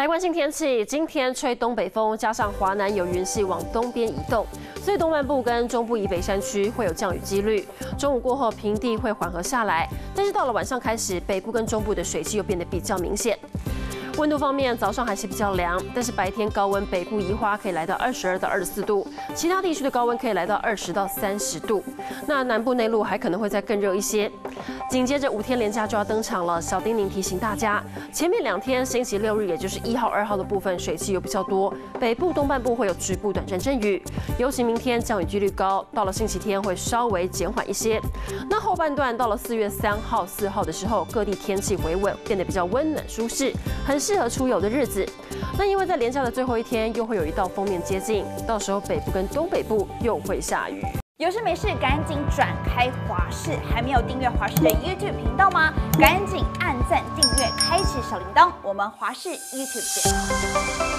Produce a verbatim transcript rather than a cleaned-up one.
来关心天气，今天吹东北风，加上华南有云系往东边移动，所以东半部跟中部以北山区会有降雨几率。中午过后，平地会缓和下来，但是到了晚上开始，北部跟中部的水汽又变得比较明显。 温度方面，早上还是比较凉，但是白天高温，北部宜花可以来到二十二到二十四度，其他地区的高温可以来到二十到三十度。那南部内陆还可能会再更热一些。紧接着五天连假就要登场了，小叮咛提醒大家，前面两天星期六日，也就是一号、二号的部分水汽有比较多，北部东半部会有局部短暂阵雨，尤其明天降雨几率高，到了星期天会稍微减缓一些。那后半段到了四月三号、四号的时候，各地天气回稳，变得比较温暖舒适，很 适合出游的日子，那因为在连假的最后一天，又会有一道锋面接近，到时候北部跟东北部又会下雨。 有事没事赶紧转开华视，还没有订阅华视的 YouTube 频道吗？赶紧按赞、订阅、开启小铃铛，我们华视 YouTube 见。